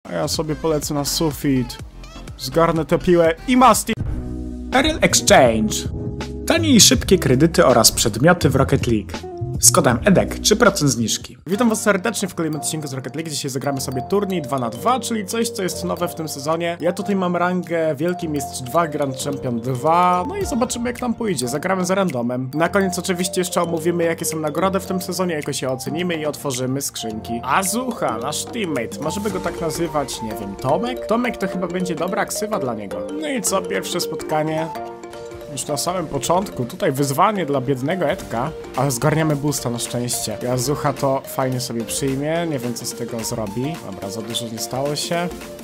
A ja sobie polecę na sufit. Zgarnę tę piłę i masti. Ariel Exchange. Tanie i szybkie kredyty oraz przedmioty w Rocket League. Z kodem EDEK 3% zniżki. Witam was serdecznie w kolejnym odcinku z Rocket League. Dzisiaj zagramy sobie turniej 2x2, czyli coś, co jest nowe w tym sezonie. Ja tutaj mam rangę Wielki Mistrz 2, Grand Champion 2. No i zobaczymy, jak nam pójdzie. Zagramy z randomem. Na koniec oczywiście jeszcze omówimy, jakie są nagrody w tym sezonie, jakoś je ocenimy i otworzymy skrzynki. Azucha, nasz teammate. Może by go tak nazywać, nie wiem, Tomek? Tomek to chyba będzie dobra ksywa dla niego. No i co, pierwsze spotkanie. Już na samym początku, tutaj wyzwanie dla biednego Edka, ale zgarniamy boosta na szczęście. Azucha to fajnie sobie przyjmie, nie wiem co z tego zrobi. Dobra, za dużo nie stało się.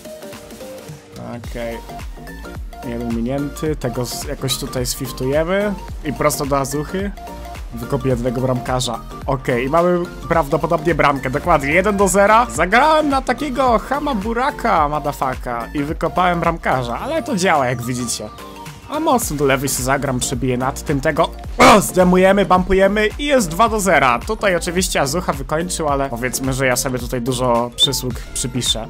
Okej. Jeden minięty, tego jakoś tutaj swiftujemy i prosto do Azuchy. Wykopię jednego bramkarza. Okej, i mamy prawdopodobnie bramkę, dokładnie 1-0. Zagrałem na takiego Hama Buraka, madafaka, i wykopałem bramkarza, ale to działa, jak widzicie. A mocno do lewej się zagram, przebiję nad tym tego. Zdemujemy, bumpujemy i jest 2-0. Tutaj oczywiście Azucha wykończył, ale powiedzmy, że ja sobie tutaj dużo przysług przypiszę.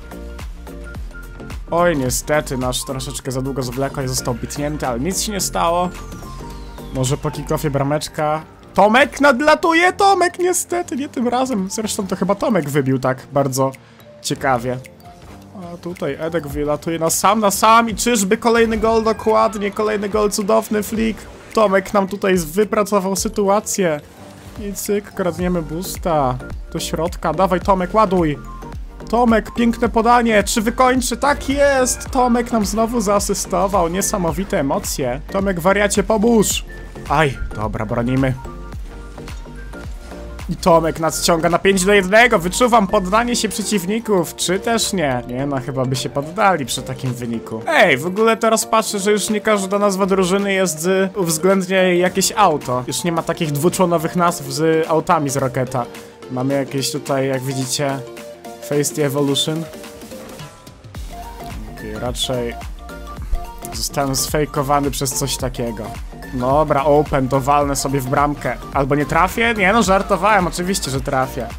Oj, niestety, nasz troszeczkę za długo zwlekł i został bitnięty, ale nic się nie stało. Może po kick-offie brameczka. Tomek nadlatuje! Tomek niestety, nie tym razem. Zresztą to chyba Tomek wybił tak bardzo ciekawie. A tutaj Edek wylatuje na sam i czyżby kolejny gol, dokładnie, kolejny gol, cudowny flick. Tomek nam tutaj wypracował sytuację. I cyk, kradniemy boosta do środka, dawaj Tomek, ładuj. Tomek, piękne podanie, czy wykończy? Tak jest! Tomek nam znowu zaasystował, niesamowite emocje. Tomek, wariacie, pomóż! Aj, dobra, bronimy. I Tomek nas ściąga na 5-1, wyczuwam poddanie się przeciwników, czy też nie? Nie no, chyba by się poddali przy takim wyniku. Ej, w ogóle teraz patrzę, że już nie każda nazwa drużyny jest uwzględnia jakieś auto. Już nie ma takich dwuczłonowych nazw z autami z Rocketa. Mamy jakieś tutaj, jak widzicie, Face the Evolution. Okej, raczej zostałem sfejkowany przez coś takiego. Dobra, open, to walnę sobie w bramkę. Albo nie trafię? Nie no, żartowałem, oczywiście, że trafię.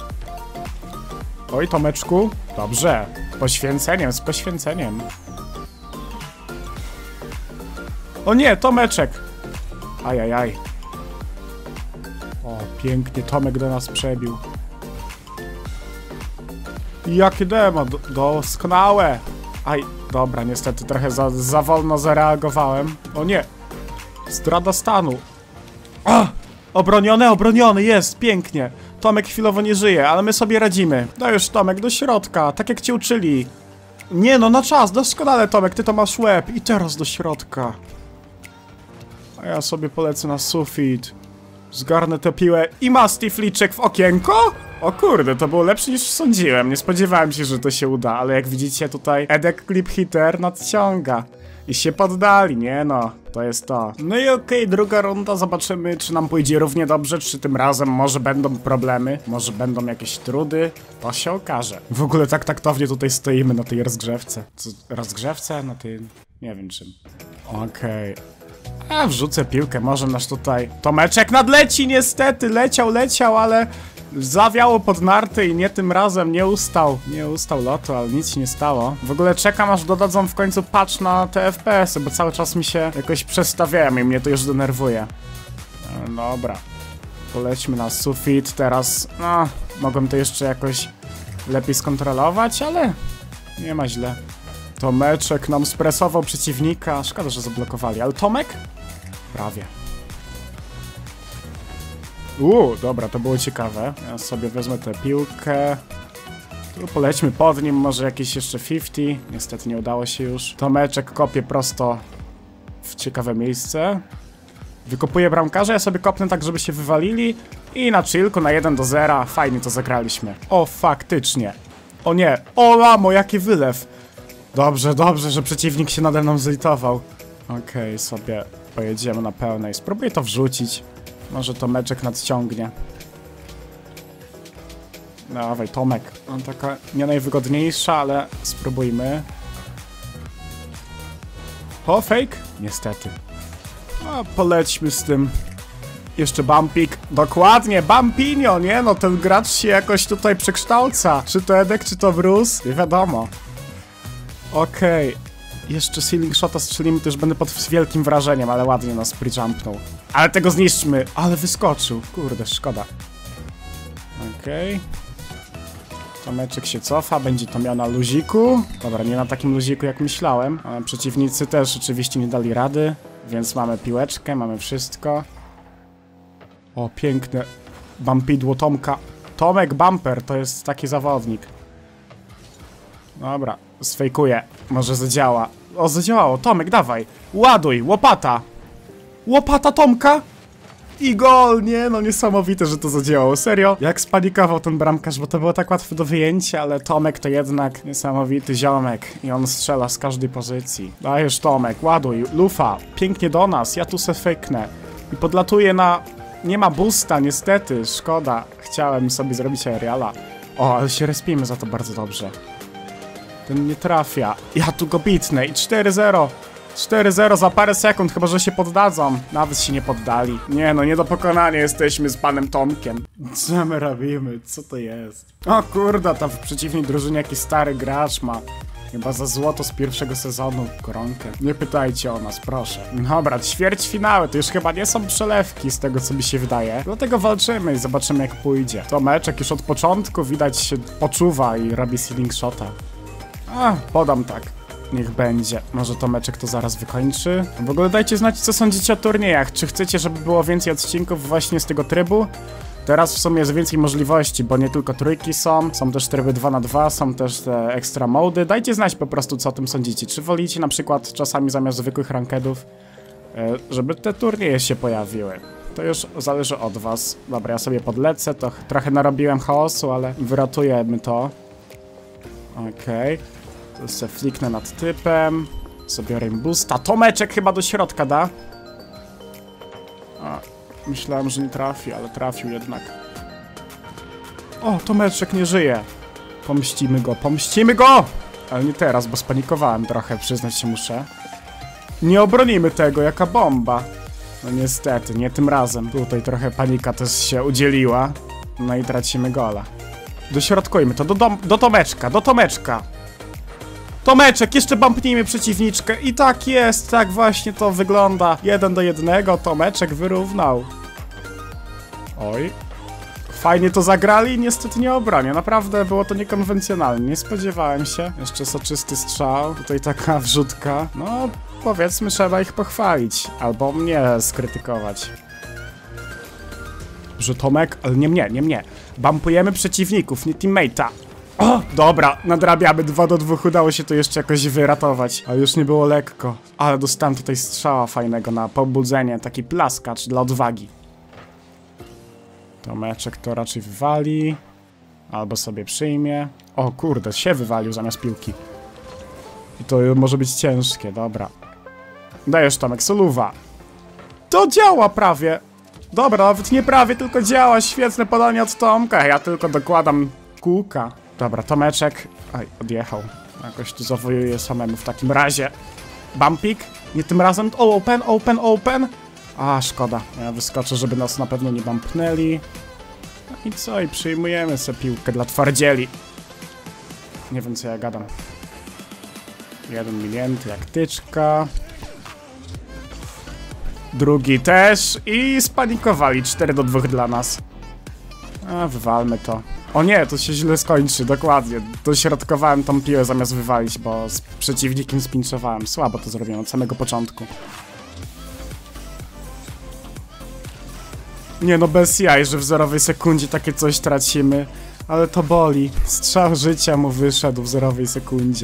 Oj, Tomeczku. Dobrze. Poświęceniem, z poświęceniem. O nie, Tomeczek. Ajajaj. O, pięknie, Tomek do nas przebił. Jakie demo, doskonałe. Aj, dobra, niestety trochę za wolno zareagowałem. O nie. Zdrada stanu. Obroniony, jest, pięknie. Tomek chwilowo nie żyje, ale my sobie radzimy. Dajesz, Tomek, do środka, tak jak cię uczyli. Nie no, na czas, doskonale, Tomek, ty to masz łeb. I teraz do środka. A ja sobie polecę na sufit. Zgarnę tę piłę i masti fliczek w okienko? O kurde, to było lepsze niż sądziłem. Nie spodziewałem się, że to się uda, ale jak widzicie tutaj Edek Clip Hitter nadciąga. I się poddali, nie no, to jest to. No i okej, druga runda, zobaczymy, czy nam pójdzie równie dobrze, czy tym razem może będą problemy, może będą jakieś trudy, to się okaże. W ogóle tak taktownie tutaj stoimy na tej rozgrzewce. Co, rozgrzewce? Na tym, nie wiem czym. Okej. A wrzucę piłkę, może nasz tutaj Tomeczek nadleci niestety, leciał, ale zawiało pod narty i nie tym razem, nie ustał lotu, ale nic się nie stało. W ogóle czekam, aż dodadzą w końcu patch na te FPS-y, bo cały czas mi się jakoś przestawiają i mnie to już denerwuje. Dobra, polećmy na sufit teraz. No, mogłem to jeszcze jakoś lepiej skontrolować, ale nie ma źle. Tomeczek nam spresował przeciwnika, szkoda, że zablokowali, ale Tomek? Prawie. Dobra, to było ciekawe. Ja sobie wezmę tę piłkę. Tu polećmy pod nim, może jakieś jeszcze 50. Niestety nie udało się już. Tomeczek kopie prosto w ciekawe miejsce. Wykopuje bramkarza, ja sobie kopnę tak, żeby się wywalili. I na chillku, na 1-0. Fajnie to zagraliśmy. O, faktycznie. O nie, o lamo, jaki wylew. Dobrze, że przeciwnik się nade mną zlitował. Okej, sobie pojedziemy na pełnej. Spróbuję to wrzucić. Może Tomeczek nadciągnie. Dawaj, Tomek. On taka nie najwygodniejsza, ale spróbujmy. O, fake? Niestety. A polećmy z tym Jeszcze bumpik. Dokładnie, bumpinio, nie? No ten gracz się jakoś tutaj przekształca. Czy to Edek, czy to Bruce? Nie wiadomo. Okej. Jeszcze ceiling shota strzelimy, to już będę pod wielkim wrażeniem, ale ładnie nas pre-jumpnął. Ale tego zniszczmy. Ale wyskoczył. Kurde, szkoda. Okej. Tomeczek się cofa, będzie to miał na luziku. Dobra, nie na takim luziku jak myślałem. Ale przeciwnicy też oczywiście nie dali rady. Więc mamy piłeczkę, mamy wszystko. O, piękne bumpidło Tomka. Tomek Bumper to jest taki zawodnik. Dobra, sfejkuję. Może zadziała. O, zadziałało. Tomek, dawaj. Ładuj, łopata. Łopata Tomka. I gol, nie? No niesamowite, że to zadziałało. Serio? Jak spanikował ten bramkarz, bo to było tak łatwe do wyjęcia, ale Tomek to jednak niesamowity ziomek. I on strzela z każdej pozycji. Dajesz Tomek, ładuj. Lufa, pięknie do nas. Ja tu se fejknę. I podlatuję na... Nie ma boosta, niestety. Szkoda. Chciałem sobie zrobić aeriala. O, ale się respimy za to bardzo dobrze. Ten nie trafia. Ja tu go bitnę i 4-0. 4-0 za parę sekund, chyba że się poddadzą. Nawet się nie poddali. Nie no, nie do pokonania jesteśmy z panem Tomkiem. Co my robimy? Co to jest? O kurde, tam w przeciwnej drużynie jakiś stary gracz ma. Chyba za złoto z pierwszego sezonu koronkę. Nie pytajcie o nas, proszę. Dobra, ćwierćfinały to już chyba nie są przelewki z tego, co mi się wydaje. Dlatego walczymy i zobaczymy, jak pójdzie. Tomeczek już od początku widać się poczuwa i robi ceiling shota. Podam tak. Niech będzie. Może Tomeczek to zaraz wykończy. W ogóle dajcie znać, co sądzicie o turniejach. Czy chcecie, żeby było więcej odcinków właśnie z tego trybu? Teraz w sumie jest więcej możliwości, bo nie tylko trójki są też tryby 2x2, są też te extra mody. Dajcie znać po prostu, co o tym sądzicie. Czy wolicie na przykład czasami zamiast zwykłych rankedów, żeby te turnieje się pojawiły? To już zależy od was. Dobra, ja sobie podlecę, to trochę narobiłem chaosu, ale wyratujemy to. Okej. To se fliknę nad typem. Sobie boosta. Tomeczek chyba do środka da. Myślałem, że nie trafi, ale trafił jednak. O, Tomeczek nie żyje. Pomścimy go, pomścimy go! Ale nie teraz, bo spanikowałem trochę, przyznać się muszę. Nie obronimy tego, jaka bomba. No niestety, nie tym razem. Tutaj trochę panika też się udzieliła. No i tracimy gola. Dośrodkujmy to, do Tomeczka, do Tomeczka. Tomeczek, jeszcze bumpnijmy przeciwniczkę. I tak jest, tak właśnie to wygląda. 1-1, Tomeczek wyrównał. Oj. Fajnie to zagrali, niestety nie obronię. Naprawdę było to niekonwencjonalne, nie spodziewałem się. Jeszcze soczysty strzał, tutaj taka wrzutka. No, powiedzmy, trzeba ich pochwalić. Albo mnie skrytykować. Że Tomek, ale nie mnie. Bumpujemy przeciwników, nie teammate'a. O, dobra, nadrabiamy 2-2, udało się to jeszcze jakoś wyratować. Ale już nie było lekko. Ale dostałem tutaj strzała fajnego na pobudzenie, taki plaskacz dla odwagi. Tomeczek to raczej wywali. Albo sobie przyjmie. O kurde, się wywalił zamiast piłki. I to może być ciężkie, dobra. Dajesz Tomek, soluwa. To działa prawie. Dobra, nawet nie prawie, tylko działa. Świetne podanie od Tomka. Ja tylko dokładam kółka. Dobra, Tomeczek. Aj, odjechał. Jakoś tu zawojuje samemu w takim razie. Bumpik? Nie tym razem. O, open. A, szkoda. Ja wyskoczę, żeby nas na pewno nie bumpnęli. No i co? I przyjmujemy sobie piłkę dla twardzieli. Nie wiem, co ja gadam. Jeden minięty jak tyczka. Drugi też. I spanikowali. 4-2 dla nas. A, wywalmy to. O nie, to się źle skończy, dokładnie. Dośrodkowałem tą piłę zamiast wywalić, bo z przeciwnikiem spinczowałem. Słabo to zrobiłem od samego początku. Nie no, bez jaj, że w zerowej sekundzie takie coś tracimy. Ale to boli. Strzał życia mu wyszedł w zerowej sekundzie.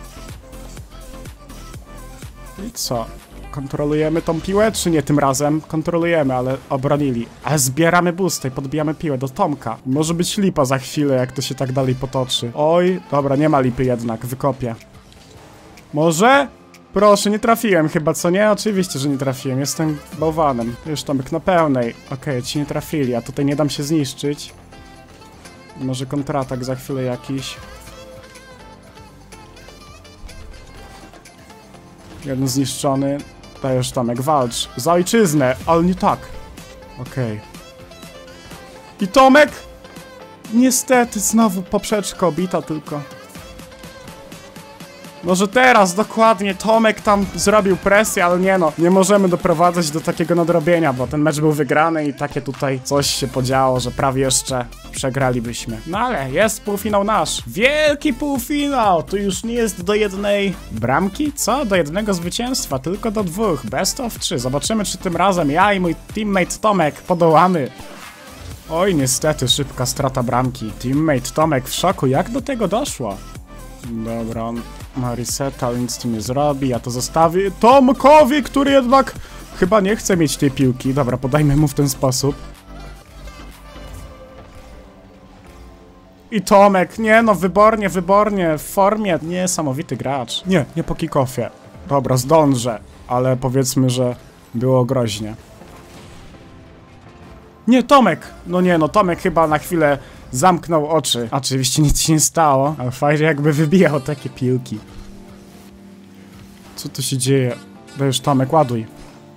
I co? Kontrolujemy tą piłę, czy nie tym razem? Kontrolujemy, ale obronili. Ale zbieramy boosty i podbijamy piłę do Tomka. Może być lipa za chwilę, jak to się tak dalej potoczy. Oj, dobra, nie ma lipy jednak, wykopię. Może? Proszę, nie trafiłem chyba, co nie? Oczywiście, że nie trafiłem, jestem bałwanem. Już Tomek na pełnej. Okej, ci nie trafili, a tutaj nie dam się zniszczyć. Może kontratak za chwilę jakiś. Jeden zniszczony. Dajesz Tomek, walcz. Za ojczyznę, ale nie tak. Okej. I Tomek? Niestety, znowu poprzeczka obita tylko. Może teraz, dokładnie, Tomek tam zrobił presję, ale nie no, nie możemy doprowadzać do takiego nadrobienia, bo ten mecz był wygrany i takie tutaj coś się podziało, że prawie jeszcze przegralibyśmy. No ale jest półfinał nasz. Wielki półfinał! Tu już nie jest do jednej bramki? Co? Do jednego zwycięstwa, tylko do 2. Best of 3. Zobaczymy, czy tym razem ja i mój teammate Tomek podołamy. Oj, niestety, szybka strata bramki. Teammate Tomek w szoku, jak do tego doszło? Dobra, on ma reseta, ale nic z tym nie zrobi, ja to zostawię Tomkowi, który jednak chyba nie chce mieć tej piłki. Dobra, podajmy mu w ten sposób. I Tomek, nie no, wybornie, w formie. Niesamowity gracz. Nie po kick-offie. Dobra, zdążę, ale powiedzmy, że było groźnie. Nie, Tomek! No nie, no Tomek chyba na chwilę zamknął oczy. Oczywiście nic się nie stało, ale fajnie jakby wybijał takie piłki. Co tu się dzieje? Dajesz, Tomek, ładuj.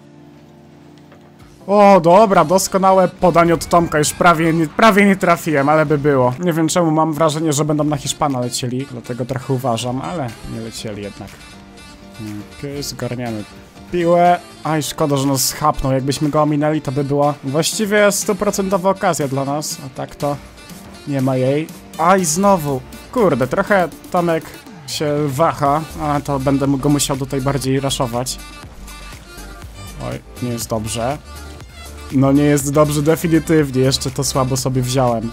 O, dobra, doskonałe podanie od Tomka, już prawie nie trafiłem, ale by było. Nie wiem czemu, mam wrażenie, że będą na Hiszpana lecieli, dlatego trochę uważam, ale nie lecieli jednak. Okej, zgarniamy piłę. Aj, szkoda, że nas schapnął, jakbyśmy go ominęli, to by była właściwie 100% okazja dla nas, a tak to nie ma jej. Aj, znowu, kurde, trochę Tomek się waha, a to będę go musiał tutaj bardziej raszować. Oj, nie jest dobrze. No nie jest dobrze definitywnie, jeszcze to słabo sobie wziąłem.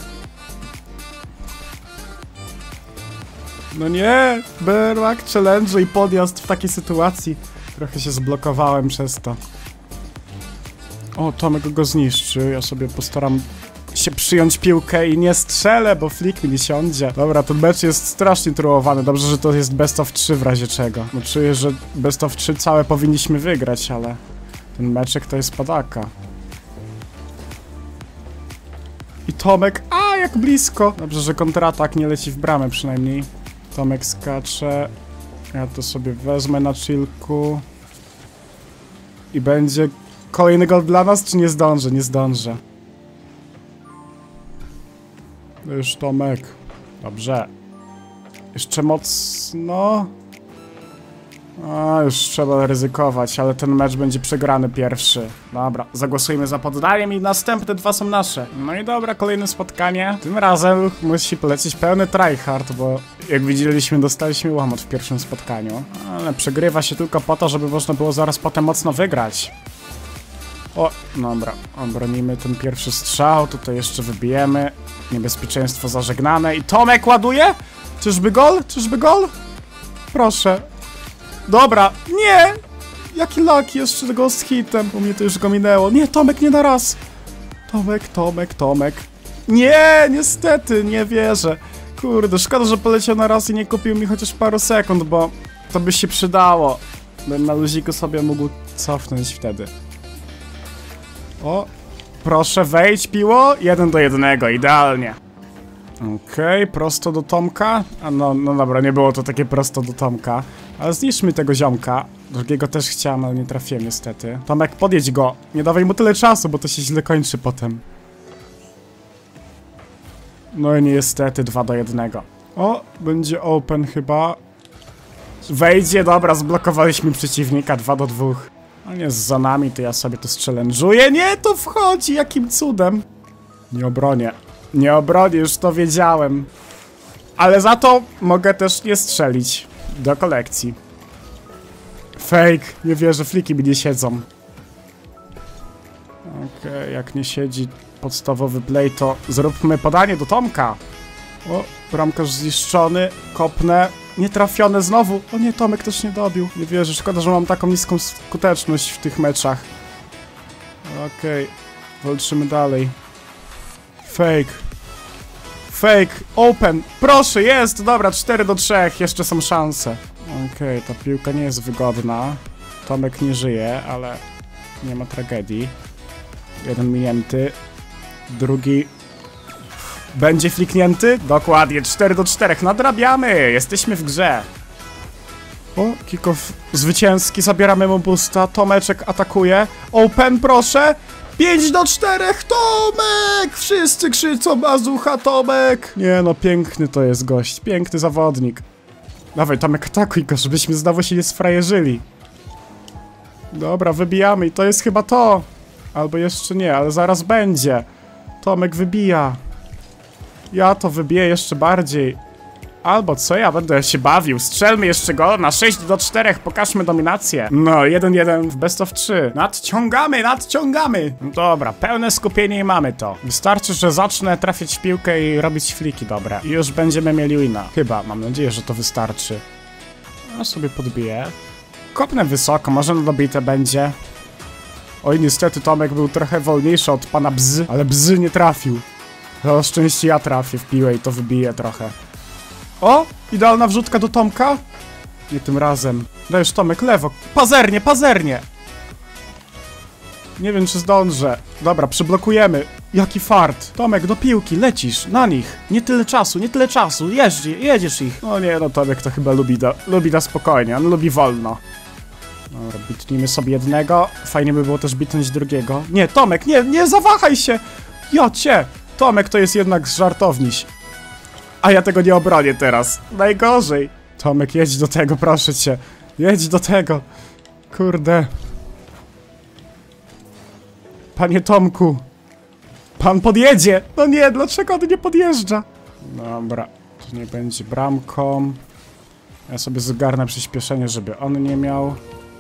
No nie, Bermak challenge i podjazd w takiej sytuacji. Trochę się zblokowałem przez to. O, Tomek go zniszczy, ja sobie postaram się przyjąć piłkę i nie strzelę, bo flick mi nie siądzie. Dobra, ten mecz jest strasznie trułowany, dobrze, że to jest best of 3 w razie czego. No czuję, że best of 3 całe powinniśmy wygrać, ale ten meczek to jest padaka. I Tomek, a jak blisko! Dobrze, że kontratak nie leci w bramę przynajmniej. Tomek skacze. Ja to sobie wezmę na chillku. I będzie kolejny gol dla nas, czy nie zdążę? Nie zdążę. Już Tomek. Dobrze. Jeszcze mocno. A, już trzeba ryzykować, ale ten mecz będzie przegrany pierwszy. Dobra, zagłosujmy za poddaniem i następne 2 są nasze. No i dobra, kolejne spotkanie. Tym razem musi polecieć pełny tryhard, bo jak widzieliśmy, dostaliśmy łomot w pierwszym spotkaniu. Ale przegrywa się tylko po to, żeby można było zaraz potem mocno wygrać. O, dobra, obronimy ten pierwszy strzał, tutaj jeszcze wybijemy. Niebezpieczeństwo zażegnane i Tomek ładuje? Czyżby gol? Czyżby gol? Proszę. Dobra, nie! Jaki lak jeszcze tego z hitem, bo mnie to już go minęło. Nie, Tomek, nie na raz! Tomek. Nie, niestety, nie wierzę. Kurde, szkoda, że poleciał na raz i nie kupił mi chociaż paru sekund, bo to by się przydało. Bym na luziku sobie mógł cofnąć wtedy. O, proszę, wejdź, piło. 1-1, idealnie. Okej, prosto do Tomka. A no dobra, nie było to takie prosto do Tomka. Ale zniszczmy tego ziomka. Drugiego też chciałem, ale nie trafiłem niestety. Tomek, podjedź go. Nie dawaj mu tyle czasu, bo to się źle kończy potem. No i niestety 2-1. O, będzie open chyba. Wejdzie, dobra, zblokowaliśmy przeciwnika 2-2. On jest za nami, to ja sobie to strzelenżuję. Nie, to wchodzi, jakim cudem. Nie obronię. Nie obronię, już to wiedziałem. Ale za to mogę też nie strzelić. Do kolekcji. Fake. Nie wierzę, fliki mi nie siedzą. Okej, jak nie siedzi podstawowy play, to zróbmy podanie do Tomka. O, bramkarz zniszczony. Kopnę. Nietrafione znowu. O nie, Tomek też nie dobił. Nie wierzę, szkoda, że mam taką niską skuteczność w tych meczach. Okej, walczymy dalej. Fake, open, proszę, jest, dobra, 4-3, jeszcze są szanse. Okej, ta piłka nie jest wygodna. Tomek nie żyje, ale nie ma tragedii. Jeden minięty, drugi będzie fliknięty? Dokładnie, 4-4, nadrabiamy, jesteśmy w grze. O, kick-off zwycięski, zabieramy mu boosta, Tomeczek atakuje. Open, proszę. 5-4, Tomek! Wszyscy krzyczą Mazucha, Tomek! Nie no, piękny to jest gość, piękny zawodnik. Dawaj, Tomek, atakuj go, żebyśmy znowu się nie sfrajerzyli. Dobra, wybijamy i to jest chyba to. Albo jeszcze nie, ale zaraz będzie. Tomek wybija. Ja to wybiję jeszcze bardziej. Albo co, ja będę się bawił. Strzelmy jeszcze go na 6-4, pokażmy dominację. No, 1-1 w best of 3. Nadciągamy, nadciągamy. Dobra, pełne skupienie i mamy to. Wystarczy, że zacznę trafiać w piłkę i robić fliki dobre. I już będziemy mieli wina. Chyba, mam nadzieję, że to wystarczy. Ja sobie podbiję. Kopnę wysoko, może na dobite będzie. Oj, niestety Tomek był trochę wolniejszy od pana Bzy, ale Bzy nie trafił. Na szczęście ja trafię w piłę i to wybiję trochę. O! Idealna wrzutka do Tomka? Nie tym razem. Dajesz, Tomek, lewo. Pazernie, pazernie! Nie wiem, czy zdążę. Dobra, przyblokujemy. Jaki fart. Tomek, do piłki, lecisz, na nich. Nie tyle czasu, nie tyle czasu. Jedziesz ich. No nie, no Tomek to chyba lubi na spokojnie, on lubi wolno. Dobra, bitnijmy sobie jednego. Fajnie by było też bitnąć drugiego. Nie, Tomek, nie zawahaj się! Jocie! Tomek to jest jednak żartowniś. A ja tego nie obronię teraz. Najgorzej. Tomek, jedź do tego, proszę cię. Jedź do tego. Kurde. Panie Tomku. Pan podjedzie. No nie, dlaczego on nie podjeżdża? Dobra, to nie będzie bramką. Ja sobie zgarnę przyspieszenie, żeby on nie miał.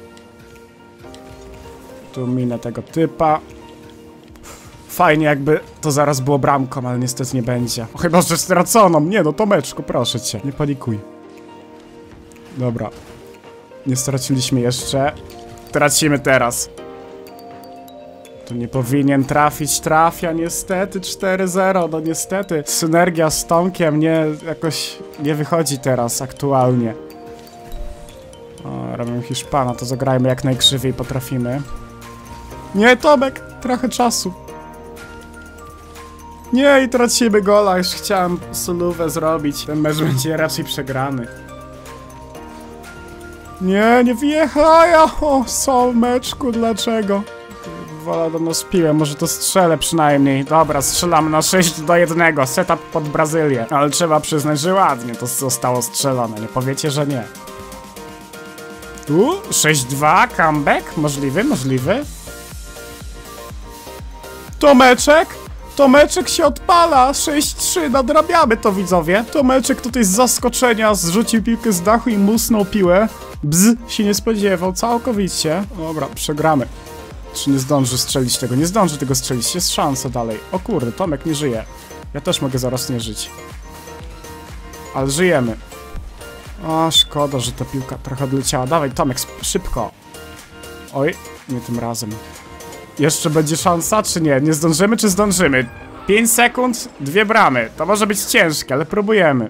Tu minę tego typa. Fajnie, jakby to zaraz było bramką, ale niestety nie będzie. O, chyba, że straconą. Nie no, Tomeczku, proszę cię, nie panikuj. Dobra. Nie straciliśmy jeszcze. Tracimy teraz. Tu nie powinien trafić, trafia niestety 4-0, no niestety. Synergia z Tomkiem jakoś nie wychodzi teraz aktualnie. O, robię Hiszpana, to zagrajmy jak najkrzywiej potrafimy. Nie, Tomek, trochę czasu. Nie, i tracimy gola, już chciałem solówę zrobić. Ten mecz będzie raczej przegrany. Nie wjechaj, o, solmeczku, dlaczego? Wola do nas piłę, może to strzelę przynajmniej. Dobra, strzelam na 6-1, setup pod Brazylię. Ale trzeba przyznać, że ładnie to zostało strzelone, nie powiecie, że nie. Tu, 6-2, comeback, możliwy. Tomeczek? Tomeczek się odpala! 6-3, nadrabiamy to, widzowie. Tomeczek tutaj z zaskoczenia zrzucił piłkę z dachu i musnął piłę. Bzz, się nie spodziewał, całkowicie. Dobra, przegramy. Czy nie zdąży strzelić tego? Nie zdąży tego strzelić, jest szansa dalej. O kurde, Tomek nie żyje. Ja też mogę zaraz nie żyć. Ale żyjemy. O, szkoda, że ta piłka trochę odleciała. Dawaj, Tomek, szybko. Oj, nie tym razem. Jeszcze będzie szansa, czy nie? Nie zdążymy, czy zdążymy? 5 sekund, 2 bramy. To może być ciężkie, ale próbujemy.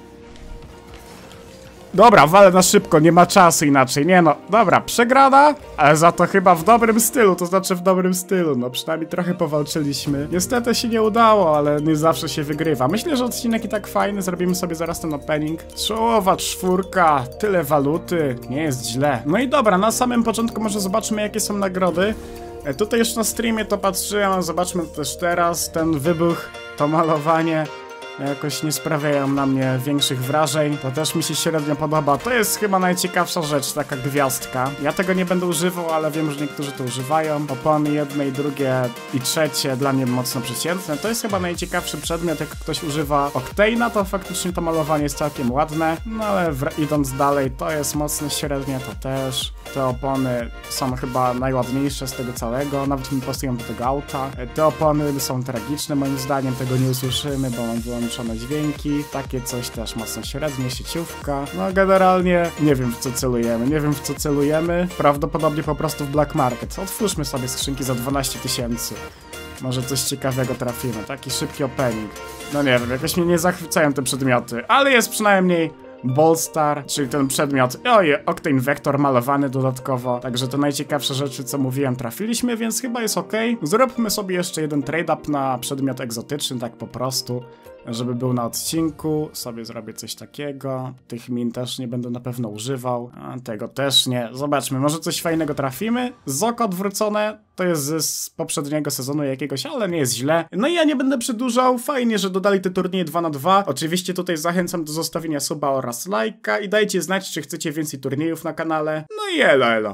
Dobra, walę na szybko, nie ma czasu inaczej. Nie no, dobra, przegrana, ale za to chyba w dobrym stylu, to znaczy w dobrym stylu. No przynajmniej trochę powalczyliśmy. Niestety się nie udało, ale nie zawsze się wygrywa. Myślę, że odcinek i tak fajny, zrobimy sobie zaraz ten opening. Czołowa 4, tyle waluty, nie jest źle. No i dobra, na samym początku może zobaczmy, jakie są nagrody. Tutaj już na streamie to patrzyłem, ale zobaczmy to też teraz. Ten wybuch, to malowanie jakoś nie sprawiają na mnie większych wrażeń. To też mi się średnio podoba. To jest chyba najciekawsza rzecz, taka gwiazdka. Ja tego nie będę używał, ale wiem, że niektórzy to używają. Opony jedne i drugie i trzecie dla mnie mocno przeciętne. To jest chyba najciekawszy przedmiot, jak ktoś używa Octane'a, to faktycznie to malowanie jest całkiem ładne. No ale idąc dalej, to jest mocno średnie, to też. Te opony są chyba najładniejsze z tego całego, nawet mi pasują do tego auta. Te opony są tragiczne moim zdaniem, tego nie usłyszymy, bo mam wyłączone dźwięki. Takie coś też mocno średnie, sieciówka. No generalnie nie wiem, w co celujemy. Prawdopodobnie po prostu w Black Market. Otwórzmy sobie skrzynki za 12 000. Może coś ciekawego trafimy, taki szybki opening. No nie wiem, jakoś mnie nie zachwycają te przedmioty, ale jest przynajmniej Ballstar, czyli ten przedmiot, Octane Vector malowany dodatkowo. Także to najciekawsze rzeczy, co mówiłem, trafiliśmy, więc chyba jest ok. Zróbmy sobie jeszcze jeden trade-up na przedmiot egzotyczny, tak po prostu. żeby był na odcinku, sobie zrobię coś takiego. Tych min też nie będę na pewno używał, a tego też nie. Zobaczmy, może coś fajnego trafimy. Zoko odwrócone, to jest z poprzedniego sezonu jakiegoś, ale nie jest źle. No i ja nie będę przedłużał, fajnie, że dodali te turnieje 2 na 2. Oczywiście tutaj zachęcam do zostawienia suba oraz lajka i dajcie znać, czy chcecie więcej turniejów na kanale. No i elo.